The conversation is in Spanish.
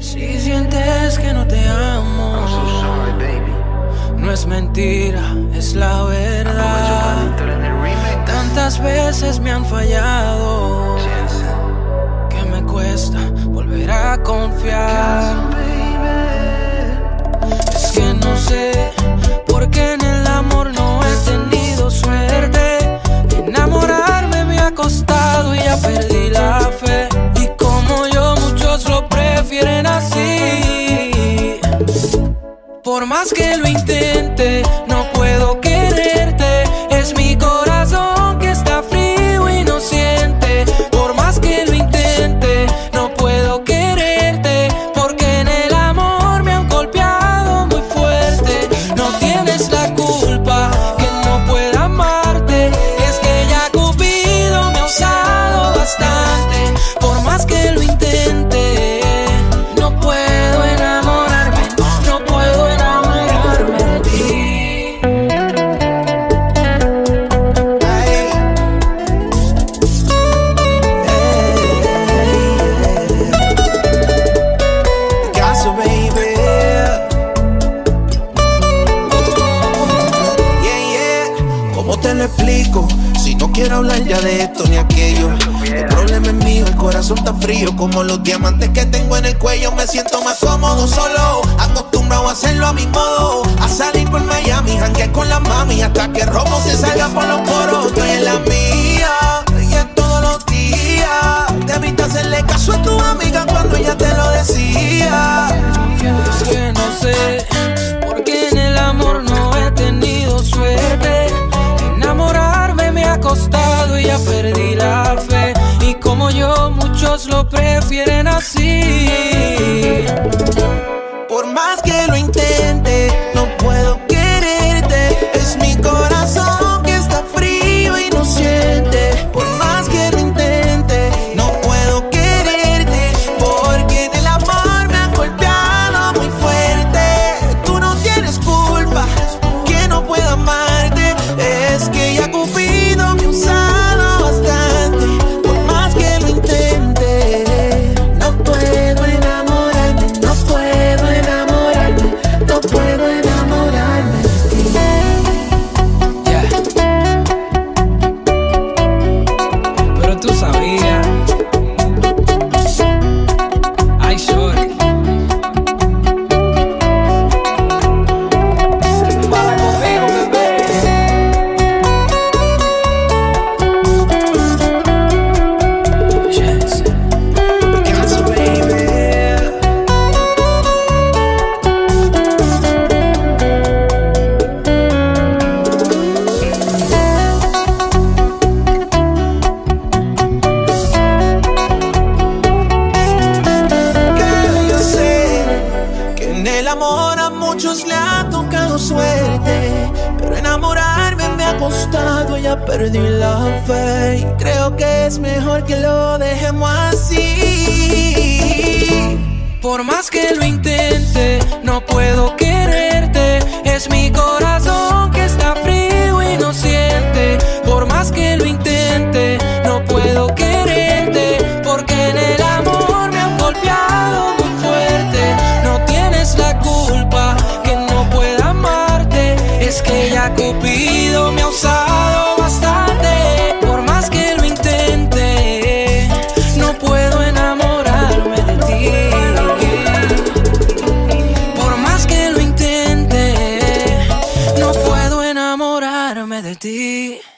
Si sientes que no te amo, I'm so sorry, baby. no es mentira, es la verdad. Tantas veces me han fallado que me cuesta volver a confiar. Es que no sé por qué en el amor no he tenido suerte. Enamorarme me ha costado y ya perdí la fe. Y como yo, muchos lo prefieren así. Por más que lo intente, no puedo quererte. Es mi corazón que está frío y no siente. Por más que lo intente, no puedo quererte. Porque en el amor me han golpeado muy fuerte. No tienes la culpa que no pueda amarte. Es que ya Cupido me ha usado bastante. Por más que lo intente, no puedo enamorarme. No puedo enamorarme de ti. Picasso, baby. Yeah, yeah. ¿Cómo te lo explico? Si no quiero hablar ya de esto ni aquello. El problema es mío, el corazón está frío. Como los diamantes que tengo en el cuello. Me siento más cómodo solo, acostumbrado a hacerlo a mi modo. A salir por Miami, janguear con la mami. Hasta que Romo se salga por los poros. Estoy en la mía, y es todos los días. Debiste hacerle caso a tu amiga cuando ella te lo decía. Es que no sé por qué en el amor no he tenido suerte. Enamorarme me ha costado y ya perdí la fe. Y como yo, muchos lo prefieren así. Por más que lo intente, no puedo quererte. Es mi corazón que está frío y no siente. Por más que lo intente, no puedo quererte. Porque en el amor me han golpeado muy fuerte. Tú no tienes culpa que no pueda amarte. Es que ya Cupido me ha usado bastante. Por más que lo intente, no puedo enamorarme. No puedo enamorarme. No puedo enamorarme de ti. Yeah. Pero tú sabías. Ay, shorty. Pasa conmigo, bebé. Yes. Picasso, baby. Que yo sé que en el amor a muchos le ha tocado suerte, pero enamorarme me ha costado, ya perdí la fe. Y creo que es mejor que lo dejemos así. Por más que lo intente, no puedo quererte. Es mi corazón que está frío y no siente. Por más que lo intente, no puedo quererte. Porque en el amor me han golpeado muy fuerte. No tienes la culpa que no pueda amarte. Es que ya Cupido me ha usado bastante. Por más que lo intente, no puedo enamorarme de ti. Por más que lo intente, no puedo enamorarme de ti.